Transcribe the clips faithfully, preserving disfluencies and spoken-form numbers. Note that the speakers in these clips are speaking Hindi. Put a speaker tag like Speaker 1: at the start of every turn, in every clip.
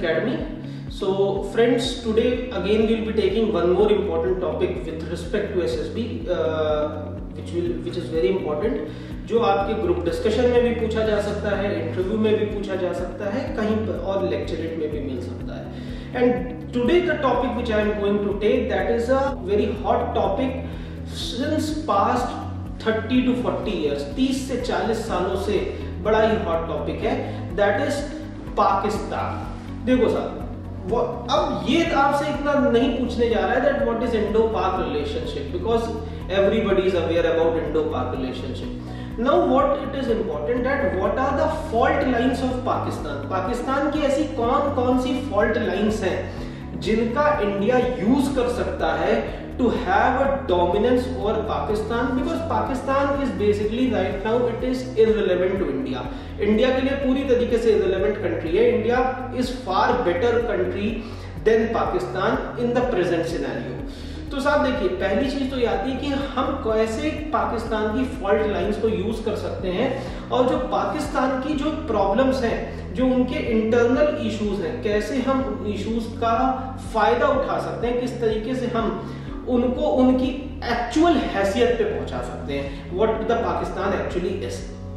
Speaker 1: Academy. So friends, today again we'll be taking one more important topic with respect to S S B, uh, which will which is very important, जो आपके ग्रुप डिस्कशन में भी पूछा जा सकता है, इंटरव्यू में भी पूछा जा सकता है, कहीं पर और लेक्चरेट में भी मिल सकता है. And today the topic which I am going to take, that is a very hot topic since past thirty to forty years, तीस से चालीस सालों से बड़ा ही हॉट टॉपिक है, that is पाकिस्तान. देखो साहब, वो अब ये आपसे इतना नहीं पूछने जा रहा है that what is Indo-Pak relationship, because everybody is aware about Indo-Pak relationship. Now what it is important that what are the fault lines of Pakistan. Pakistan की ऐसी कौन कौन सी fault lines हैं जिनका इंडिया यूज कर सकता है to have a dominance over Pakistan, because Pakistan is basically right now it is irrelevant to India. India के लिए पूरी तरीके से irrelevant country है. India is far better country than Pakistan in the present scenario. तो साहब देखिए, पहली चीज तो ये आती है कि हम कैसे पाकिस्तान की फॉल्ट लाइंस को यूज कर सकते हैं, और जो पाकिस्तान की जो प्रॉब्लम्स हैं, जो उनके इंटरनल इश्यूज हैं, कैसे हम उन इश्यूज का फायदा उठा सकते हैं, किस तरीके से हम उनको उनकी एक्चुअल हैसियत पे पहुंचा सकते हैं. What the Pakistan actually is.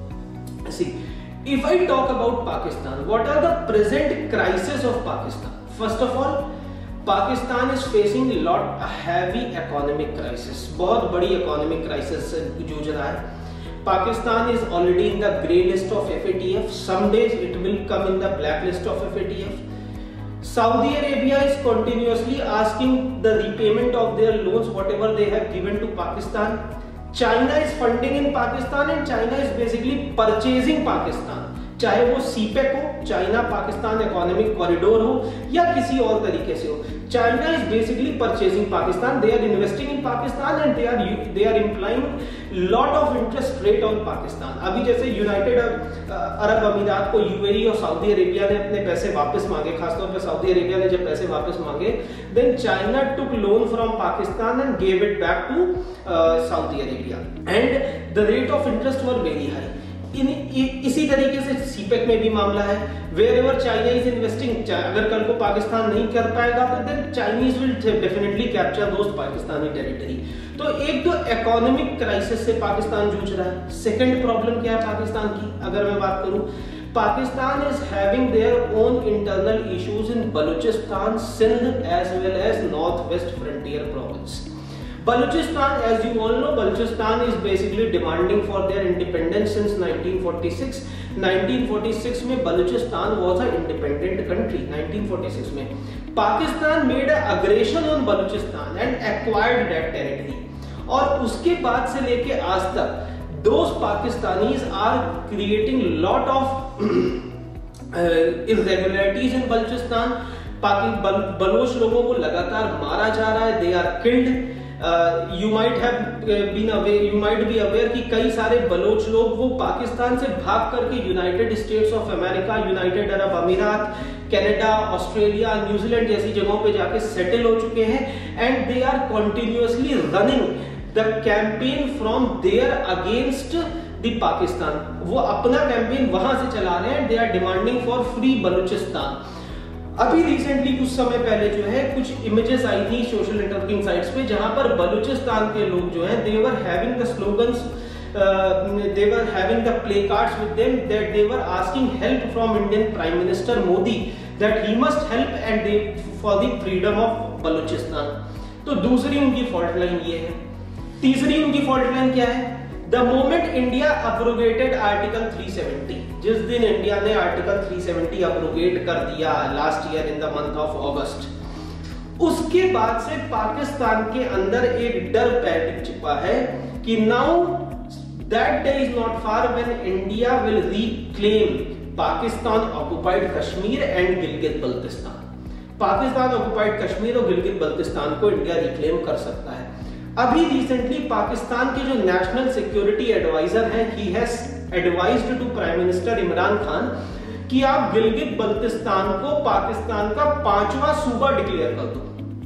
Speaker 1: See, if I talk about Pakistan, what are the present crisis of Pakistan. First of all, Pakistan is facing lot heavy economic crisis. बहुत बड़ी इकोनॉमिक क्राइसिस से जूझ रहा है. Pakistan is already in the grey list of F A T F. Some days it will come in the black list of F A T F. Saudi Arabia is continuously asking the repayment of their loans, whatever they have given to Pakistan. China is funding in Pakistan and China is basically purchasing Pakistan. चाहे वो सीपेक हो, चाइना पाकिस्तान इकोनॉमिक कॉरिडोर हो, या किसी और तरीके से हो, China is basically purchasing Pakistan. They are investing in Pakistan and they are they are implying lot of interest rate on Pakistan. अभी जैसे यूनाइटेड अरब अमीरात को यूएई और सऊदी अरेबिया ने अपने पैसे वापस मांगे, खासतौर पर सऊदी अरेबिया ने जब पैसे वापस मांगे, then China took loan from Pakistan and gave it back to Saudi Arabia, and the rate of interest were very high. इन इसी तरीके से सीपेक में भी मामला है. Wherever China is investing, अगर कल को पाकिस्तान नहीं कर पाएगा तो then Chinese will definitely capture दोस्त पाकिस्तानी टेरिटरी. तो एक तो इकोनॉमिक क्राइसिस से पाकिस्तान जूझ रहा है. सेकंड प्रॉब्लम क्या है पाकिस्तान की, अगर मैं बात करूं, Pakistan is having their own internal issues in Balochistan, Sindh as well as north west frontier province. Balochistan, as you all know, Balochistan is basically demanding for their independence since nineteen forty-six. nineteen forty-six में Balochistan was an independent country. nineteen forty-six में Pakistan made an aggression on Balochistan and acquired that territory. और उसके बाद से लेके आज तक those Pakistanis are creating lot of irregularities in Balochistan. बल, बलोच लोगों को लगातार मारा जा रहा है. They are killed. You might have been aware you might be aware कि कई सारे बलोच लोग वो पाकिस्तान से भाग करके united states of America, united Arab Emirates, Canada, Australia, New Zealand जैसी जगहों पे जाके सेटल हो चुके हैं, and they are continuously running the campaign from there against the Pakistan. वो अपना कैंपेन वहां से चला रहे हैं. They are demanding for free Balochistan. अभी रिसेंटली कुछ समय पहले जो है कुछ इमेजेस आई थी सोशल नेटवर्किंग साइट्स पे, जहां पर बलूचिस्तान के लोग जो हैं they were having the slogans, they were having the placards with them that they were asking help from Indian prime minister Modi that he must help and they for the freedom of Balochistan. तो दूसरी उनकी फॉल्ट लाइन ये है. तीसरी उनकी फॉल्ट लाइन क्या है? The moment India abrogated article three seventy, जिस दिन इंडिया ने आर्टिकल थ्री सेवेंटी अब्रोगेट कर दिया last year in the month of August, उसके बाद से पाकिस्तान के अंदर एक डर पैदा छिपा है कि now that day is not far when India will reclaim Pakistan occupied Kashmir and Gilgit Baltistan. Pakistan occupied Kashmir और गिलगित बल्तिस्तान को इंडिया रिक्लेम कर सकता है. अभी रिसेंटली पाकिस्तान के जो नेशनल सिक्योरिटी एडवाइजर हैं, he has advised to prime minister Imran Khan कि आप गिलगित बल्तिस्तान को पाकिस्तान का पांचवा सूबा डिक्लेयर कर दो.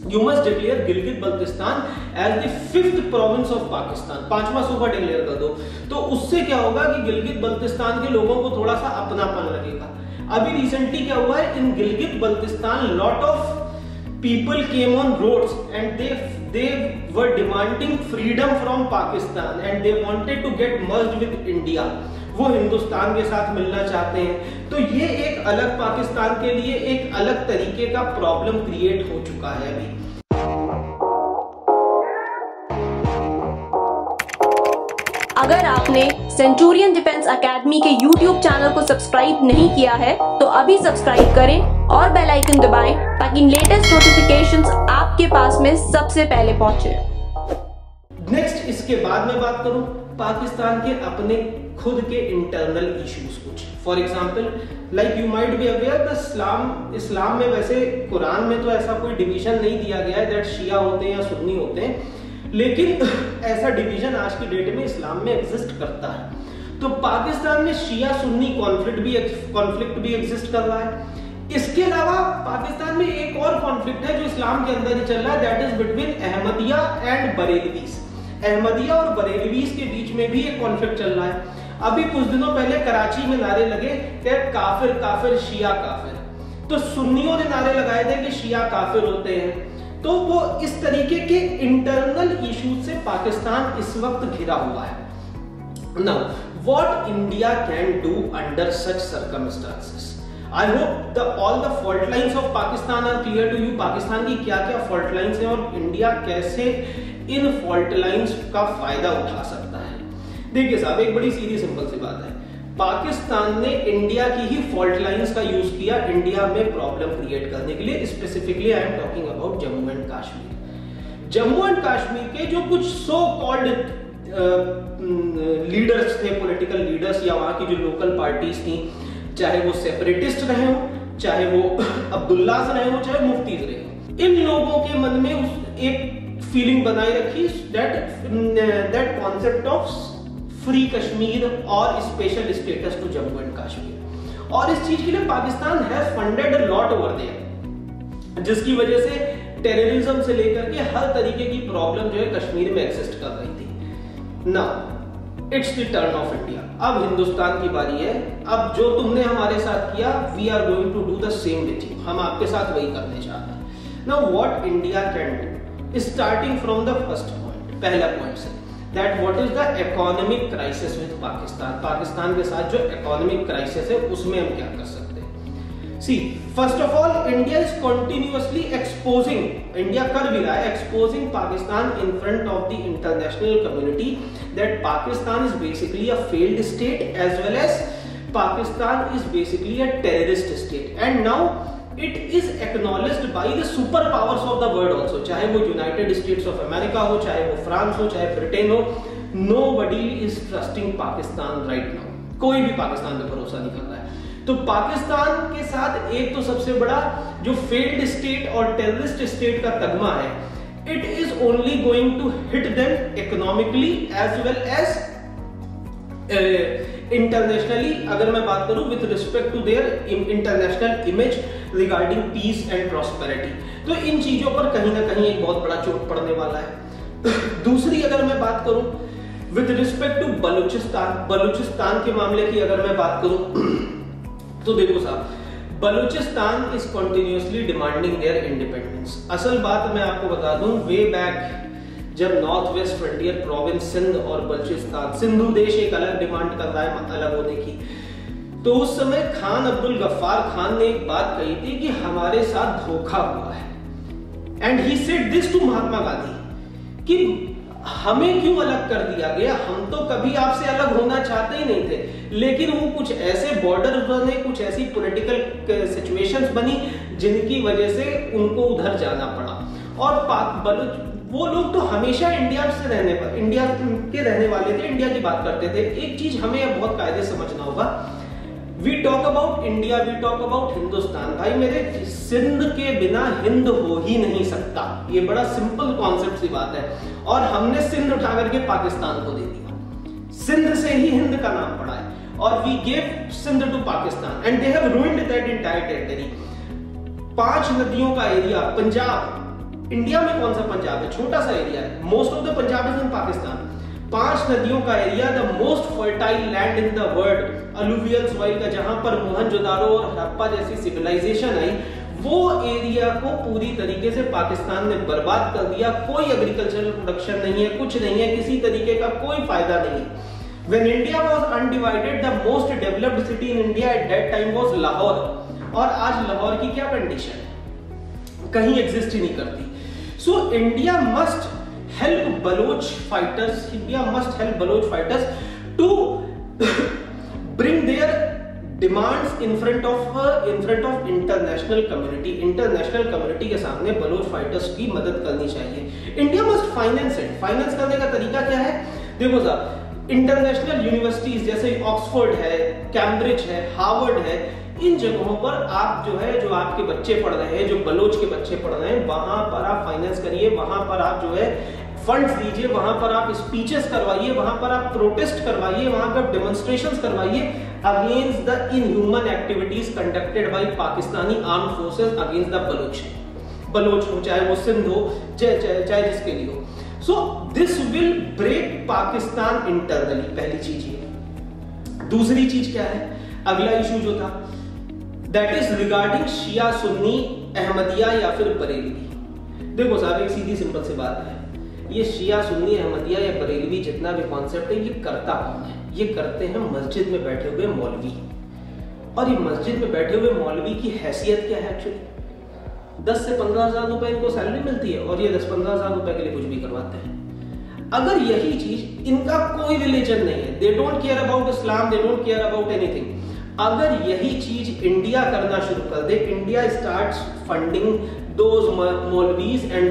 Speaker 1: You must declare Gilgit Baltistan as the fifth province of Pakistan, पांचवा सूबा डिक्लेयर कर दो। तो उससे क्या होगा कि गिलगित बल्तिस्तान के लोगों को थोड़ा सा अपनापन लगेगा। अभी रिसेंटली क्या हुआ है, in Gilgit Baltistan lot of people came on roads and they they were demanding freedom from Pakistan and they wanted to get merged with India। वो हिंदुस्तान के साथ मिलना चाहते हैं। तो ये एक अलग पाकिस्तान के लिए एक अलग तरीके का प्रॉब्लम क्रिएट हो चुका है अभी।
Speaker 2: अगर आपने सेंचुरियन डिफेंस एकेडमी के यूट्यूब चैनल को सब्सक्राइब नहीं किया है तो अभी सब्सक्राइब करें और बेल आइकन दबाएं ताकि लेटेस्ट नोटिफिकेशंस आपके पास में सबसे पहले पहुंचे।
Speaker 1: नेक्स्ट, इसके बाद में बात करूं पाकिस्तान के अपने खुद के इंटरनल इश्यूज कुछ। For example like you might be aware the Islam इस्लाम में वैसे कुरान में तो ऐसा कोई डिवीजन नहीं दिया गया है दैट शिया होते हैं या सुन्नी होते हैं, लेकिन ऐसा डिवीजन आज की डेट में इस्लाम में एग्जिस्ट करता है। तो पाकिस्तान में शिया सुन्नी कॉन्फ्लिक्ट भी कॉन्फ्लिक्ट भी एग्जिस्ट कर रहा है। इसके अलावा पाकिस्तान में एक और कॉन्फ्लिक्ट है जो इस्लाम के अंदर ही चल रहा है, that is between Ahmadiyya and Barelvis. Ahmadiyya और बरेलवीज के बीच में भी एक कॉन्फ्लिक्ट चल रहा है। अभी कुछ दिनों पहले कराची में नारे लगे कि काफिर काफिर शिया काफिर। तो सुन्नियों ने नारे लगाए थे कि शिया काफिर होते हैं। तो वो इस तरीके के इंटरनल इश्यूज से पाकिस्तान इस वक्त घिरा हुआ है। Now what India can do under such circumstances? I hope the all the fault lines of Pakistan are clear to you. Pakistan की क्या क्या फॉल्ट लाइंस हैं और इंडिया कैसे इन फॉल्ट लाइंस का फायदा उठा सकता है। देखिए साहब, एक बड़ी सीधी सिंपल सी बात है, पाकिस्तान ने इंडिया की ही फॉल्ट लाइंस का यूज किया इंडिया में प्रॉब्लम क्रिएट करने के लिए। Specifically I am talking about Jammu and Kashmir. Jammu and Kashmir के जो कुछ सो कॉल्ड लीडर्स थे, पॉलिटिकल लीडर्स या वहां की जो लोकल पार्टीज थी, चाहे वो सेपरेटिस्ट रहे हो, चाहे वो अब्दुल्लास रहे हो, चाहे मुफ्तीज रहे हो, इन लोगों के मन में उस एक फीलिंग बनाई रखी that that concept of free Kashmir और special status to Jammu and Kashmir. और इस चीज के लिए Pakistan has funded a lot over there, जिसकी वजह से टेररिज्म से लेकर के हर तरीके की प्रॉब्लम जो है कश्मीर में एग्जिस्ट कर रही थी। Now it's the turn of India. अब हिंदुस्तान की बारी है। अब जो तुमने हमारे साथ किया, we are going to do the same with you. हम आपके साथ वही करने चाहते हैं। Now what India can do, starting from the first point, पहला पॉइंट से, that what is the economic crisis with Pakistan. Pakistan के साथ जो इकोनॉमिक क्राइसिस है उसमें हम क्या कर सकते हैं। See first of all, India is continuously exposing, India कर भी रहा है, exposing Pakistan in front of the international community that Pakistan is basically a failed state as well as Pakistan is basically a terrorist state and now it is acknowledged by the super powers of the world also. चाहे वो यूनाइटेड स्टेट्स ऑफ अमेरिका हो, चाहे वो फ्रांस हो, चाहे ब्रिटेन हो, nobody is trusting Pakistan right now. कोई भी पाकिस्तान पे भरोसा नहीं कर रहा है। तो पाकिस्तान के साथ एक तो सबसे बड़ा जो फेल्ड स्टेट और टेररिस्ट स्टेट का तगमा है, it is only going to hit them economically as well as internationally. अगर मैं बात करूं with respect to their international image regarding peace and prosperity, तो इन चीजों पर कहीं ना कहीं एक बहुत बड़ा चोट पड़ने वाला है। दूसरी अगर मैं बात करूं with respect to Balochistan, Balochistan के मामले की अगर मैं बात करूं तो देखो साहब, Balochistan is continuously demanding their independence. असल बात मैं आपको बता दूं, वे बैक जब north west frontier province Sindh और बलूचिस्तान, सिंधु देश एक अलग डिमांड कर रहा है अलग होने की, तो उस समय खान अब्दुल गफ्फार खान ने एक बात कही थी कि हमारे साथ धोखा हुआ है। And he said this to Mahatma Gandhi कि हमें क्यों अलग कर दिया गया, हम तो कभी आपसे अलग होना चाहते ही नहीं थे, लेकिन वो कुछ ऐसे बॉर्डर बने, कुछ ऐसी पॉलिटिकल सिचुएशंस बनी जिनकी वजह से उनको उधर जाना पड़ा। और पाक बलूच वो लोग तो हमेशा इंडिया से रहने पर इंडिया के रहने वाले थे, इंडिया की बात करते थे। एक चीज हमें बहुत कायदे समझना होगा, we talk about India, we talk about Hindustan. भाई मेरे, सिंध के बिना हिंद हो ही नहीं सकता, ये बड़ा सिंपल कॉन्सेप्ट सी बात है। और हमने सिंध उठा करके पाकिस्तान को दे दिया, सिंध से ही हिंद का नाम पड़ा है, और we gave Sindh to Pakistan and they have ruined that entire territory. पांच नदियों का एरिया पंजाब, इंडिया में कौन सा पंजाब है? छोटा सा एरिया है। Most of the Punjab is in Pakistan. पांच नदियों का area, the most fertile land in the world, alluvial soil का, जहां पर मोहनजोदारो और हड़प्पा जैसी सिविलाइजेशन आई, वो एरिया को पूरी तरीके से पाकिस्तान ने बर्बाद कर दिया। कोई एग्रीकल्चरल प्रोडक्शन नहीं है, कुछ नहीं है, किसी तरीके का कोई फायदा नहीं है। When India was undivided, the most developed city in India at that time was Lahore, और आज लाहौर की क्या कंडीशन है? कहीं एग्जिस्ट ही नहीं करती। So India must help Baloch fighters, India must help Baloch fighters to bring their demands in front of in front of international community. International community के सामने बलोच फाइटर्स की मदद करनी चाहिए। India must finance it. Finance करने का तरीका क्या है? देखो साहब, इंटरनेशनल यूनिवर्सिटीज जैसे ऑक्सफोर्ड है, कैम्ब्रिज है, हार्वर्ड है, इन जगहों पर आप जो है, जो आपके बच्चे पढ़ रहे हैं, जो बलोच के बच्चे पढ़ रहे हैं, वहां पर आप फाइनेंस करिए, वहां पर आप जो है फंड्स दीजिए, वहां पर आप स्पीचेस करवाइए, वहां पर आप प्रोटेस्ट करवाइए, वहां पर डेमोन्स्ट्रेशंस करवाइए against the inhuman activities conducted by Pakistani armed forces against the Baloch. Baloch हो, चाहे वो सिंध हो, चाहे चाहे जिसके लिए हो। So this will break Pakistan internally, पहली चीज ये। दूसरी चीज क्या है? अगला इशू जो था that is regarding Shia Sunni, Ahmadiyya या फिर बरेलवी। देखो साहब, एक सीधी सिंपल सी बात है, ये शिया सुन्नी, अहमदिया या बरेलवी जितना भी कॉन्सेप्ट है, ये करता कौन है? ये करते हैं मस्जिद में बैठे हुए मौलवी। और ये मस्जिद में बैठे हुए मौलवी की हैसियत क्या है? एक्चुअली दस से पंद्रह हजार रुपए इनको सैलरी मिलती है और ये दस पंद्रह हजार रुपए के लिए कुछ भी करवाते हैं। अगर यही चीज, इनका कोई रिलीजन नहीं है, they don't care about Islam, they don't care about anything, अगर यही चीज इंडिया करना शुरू कर दे, India starts funding those maulvis and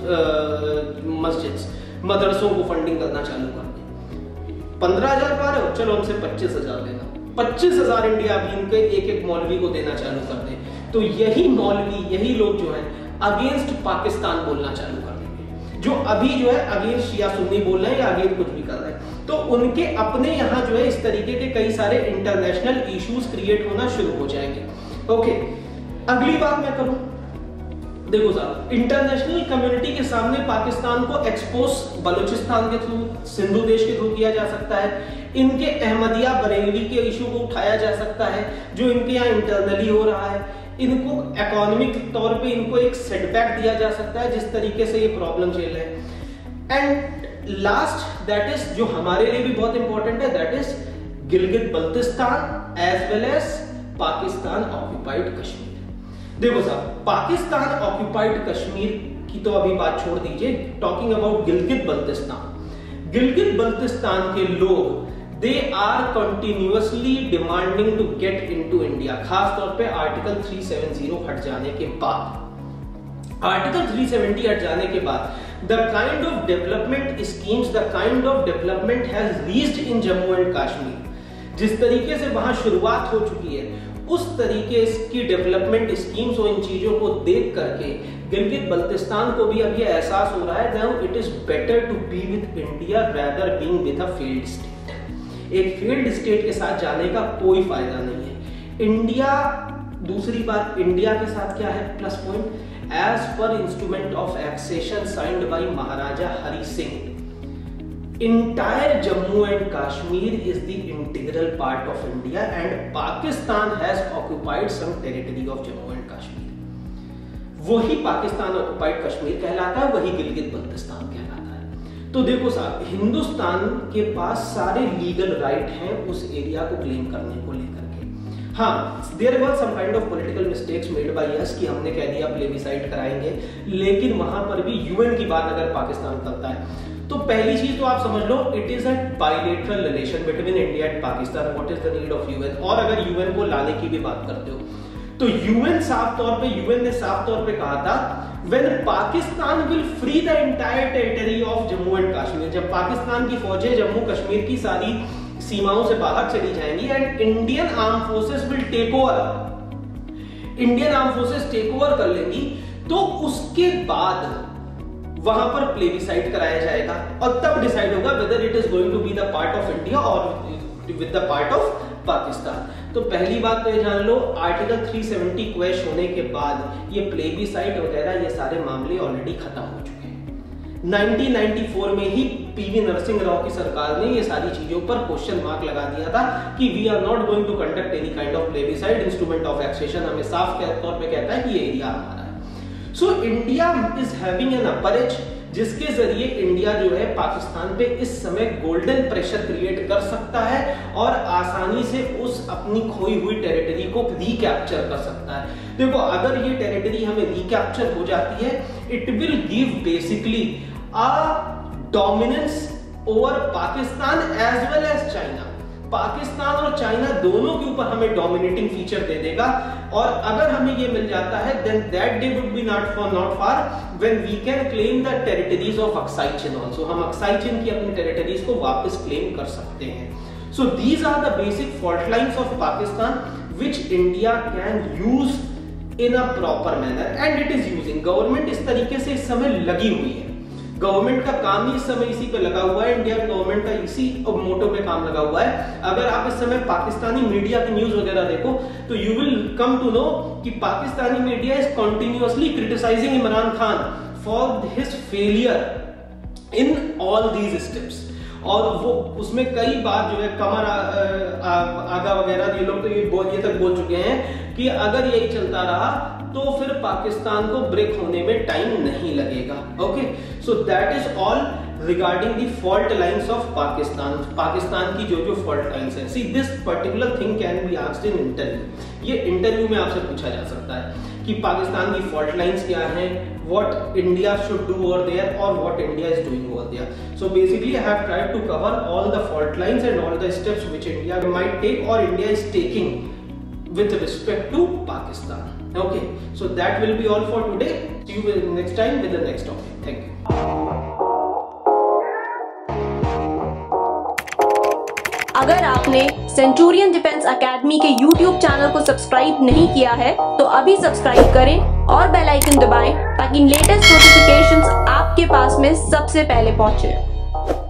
Speaker 1: those masjids, मदरसों को फंडिंग करना चालू कर दे। पंद्रह हजार पा रहे हो, चलो हमसे पच्चीस हजार लेना, पच्चीस हजार इंडिया भी इनके एक एक मौलवी को देना चालू कर दे, तो यही मौलवी, यही लोग जो है अगेंस्ट पाकिस्तान बोलना चालू कर देंगे। जो अभी जो है अगेंस्ट शिया सुन्नी बोल रहे हैं या अगेंस्ट कुछ भी कर रहे हैं, तो उनके अपने यहाँ जो है इस तरीके के कई सारे इंटरनेशनल इश्यूज क्रिएट होना शुरू हो जाएंगे। ओके, अगली बात मैं करूं, देखो साहब, इंटरनेशनल कम्युनिटी के सामने पाकिस्तान को एक्सपोज बलूचिस्तान के थ्रू, सिंधु देश के थ्रू किया जा सकता है। इनके अहमदिया बरेलवी के इशू को उठाया जा सकता है, जो इनके यहाँ इंटरनली हो रहा है। इनको इकोनॉमिक तौर पे इनको एक सेटबैक दिया जा सकता है, जिस तरीके से ये प्रॉब्लम झेल रहे हैं। एंड लास्ट दैट इज, जो हमारे लिए भी बहुत इंपॉर्टेंट है, that is Gilgit Baltistan as well as Pakistan occupied Kashmir. देखो साहब, पाकिस्तान ऑक्यूपाइड कश्मीर की तो अभी बात छोड़ दीजिए, टॉकिंग अबाउट गिलगित बल्तिस्तान। गिलगित बल्तिस्तान के लोग they are continuously demanding to get into India, खास तौर पे आर्टिकल तीन सौ सत्तर हट जाने के बाद। आर्टिकल तीन सौ सत्तर हट जाने के बाद the kind of development schemes, the kind of development has reached in Jammu and Kashmir, जिस तरीके से वहां शुरुआत हो चुकी है, उस तरीके की डेवलपमेंट स्कीम्स और इन चीजों को देख करके गिलगित बल्तिस्तान को भी अब ये एहसास हो रहा है that it is better to be with India rather being with a failed state. एक फेल्ड स्टेट के साथ जाने का कोई फायदा नहीं है। इंडिया, दूसरी बात, इंडिया के साथ क्या है plus point, as per instrument of accession signed by Maharaja Hari Singh, entire Jammu and Kashmir is the integral part of India and Pakistan has occupied some territory of Jammu and Kashmir. वही पाकिस्तान ऑक्युपाइड कश्मीर कहलाता है, वही गिलगित बल्तिस्तान कहलाता है। तो देखो साहब, हिंदुस्तान के पास सारे लीगल राइट हैं उस एरिया को क्लेम करने को लेकर के। हाँ, there were some kind of political mistakes made by us कि हमने कह दिया प्लेबिसाइट कराएंगे, लेकिन वहां पर भी यूएन की बात अगर पाकिस्तान करता है तो पहली चीज तो आप समझ लो, it is a bilateral relation between India and Pakistan, what is the need of UN. और अगर यूएन को लाने की भी बात करते हो तो यूएन साफ तौर पे यूएन ने साफ तौर पे कहा था when Pakistan will free the entire territory of Jammu and Kashmir, जब पाकिस्तान की फौजें जम्मू कश्मीर की सारी सीमाओं से बाहर चली जाएंगी and Indian arm forces will take over, Indian arm forces take over कर लेंगी, तो उसके बाद वहां पर प्लेबिसाइट कराया जाएगा और तब डिसाइड होगा whether it is going to be the part of India और with the part of Pakistan. तो पहली बात तो ये जान लो, आर्टिकल तीन सौ सत्तर क्वैश होने के बाद ये प्लेबीसाइट वगैरह ये सारे मामले ऑलरेडी खत्म हो चुके हैं। उन्नीस सौ चौरानवे में ही पीवी नरसिंह राव की सरकार ने ये सारी चीजों पर क्वेश्चन मार्क लगा दिया था कि we are not going to conduct any kind of plebiscite, instrument of accession हमें साफ तौर पे कहता है कि ये एरिया हमारा है। So India is having an upper edge, जिसके जरिए इंडिया जो है पाकिस्तान पे इस समय गोल्डन प्रेशर क्रिएट कर सकता है और आसानी से उस अपनी खोई हुई टेरिटरी को रिकैप्चर कर सकता है। देखो, अगर ये टेरिटरी हमें रिकैप्चर हो जाती है, it will give basically a dominance over Pakistan as well as China. Pakistan और चाइना दोनों के ऊपर हमें डोमिनेटिंग फीचर दे देगा, और अगर हमें ये मिल जाता है then that day would be not for not far when we can claim the territories of Aksai Chin also. हम अक्साई चीन की अपनी टेरिटरीज को वापस क्लेम कर सकते हैं। So these are the basic fault lines of Pakistan which India can use in a proper manner and it is using. Government इस तरीके से इस समय लगी हुई है, गवर्नमेंट का काम ही इस समय इसी पे लगा हुआ है, इंडिया गवर्नमेंट का इसी मोटो पे काम लगा हुआ है। अगर आप इस समय पाकिस्तानी मीडिया की न्यूज वगैरह देखो तो you will come to know कि Pakistani media is continuously criticising Imran Khan for his failure in all these steps, और वो उसमें कई बार जो है कमर आ, आ, आगा वगैरह ये लोग तो ये बोल ये तक बोल चुके हैं कि अगर यही चलता रहा तो फिर पाकिस्तान को ब्रेक होने में टाइम नहीं लगेगा। Okay, so that is all regarding the fault lines of Pakistan. Pakistan की जो जो फॉल्ट लाइंस हैं, see this particular thing can be asked in interview. ये इंटरव्यू में आपसे पूछा जा सकता है कि पाकिस्तान की फॉल्ट लाइंस क्या हैं, what India should do over there or what India is doing over there. So basically I have tried to cover all the fault lines and all the steps which India might take or India is taking with respect to Pakistan. Okay, so that will be all for today. See you next time with the next topic. Thank you.
Speaker 2: अगर आपने सेंचुरियन डिफेंस एकेडमी के यूट्यूब चैनल को सब्सक्राइब नहीं किया है तो अभी सब्सक्राइब करें और बेल आइकन दबाएं ताकि लेटेस्ट नोटिफिकेशंस आपके पास में सबसे पहले पहुंचे।